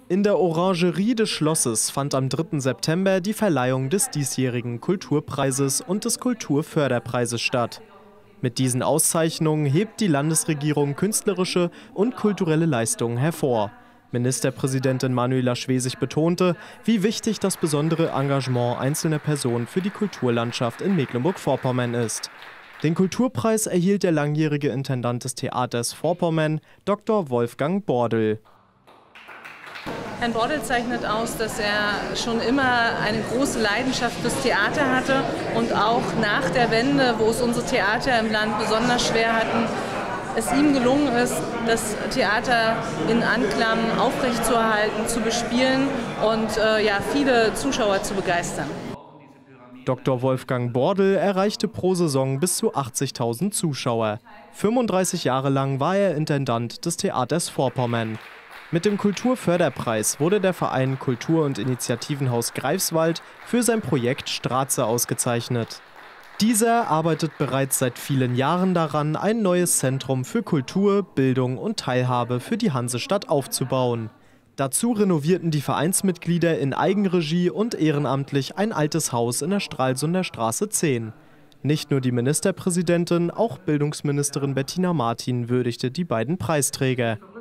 In der Orangerie des Schlosses fand am 3. September die Verleihung des diesjährigen Kulturpreises und des Kulturförderpreises statt. Mit diesen Auszeichnungen hebt die Landesregierung künstlerische und kulturelle Leistungen hervor. Ministerpräsidentin Manuela Schwesig betonte, wie wichtig das besondere Engagement einzelner Personen für die Kulturlandschaft in Mecklenburg-Vorpommern ist. Den Kulturpreis erhielt der langjährige Intendant des Theaters Vorpommern, Dr. Wolfgang Bordel. Herrn Bordel zeichnet aus, dass er schon immer eine große Leidenschaft fürs Theater hatte und auch nach der Wende, wo es unsere Theater im Land besonders schwer hatten, es ihm gelungen ist, das Theater in Anklam aufrechtzuerhalten, zu bespielen und viele Zuschauer zu begeistern. Dr. Wolfgang Bordel erreichte pro Saison bis zu 80.000 Zuschauer. 35 Jahre lang war er Intendant des Theaters Vorpommern. Mit dem Kulturförderpreis wurde der Verein Kultur- und Initiativenhaus Greifswald für sein Projekt Straße ausgezeichnet. Dieser arbeitet bereits seit vielen Jahren daran, ein neues Zentrum für Kultur, Bildung und Teilhabe für die Hansestadt aufzubauen. Dazu renovierten die Vereinsmitglieder in Eigenregie und ehrenamtlich ein altes Haus in der Stralsunder Straße 10. Nicht nur die Ministerpräsidentin, auch Bildungsministerin Bettina Martin würdigte die beiden Preisträger.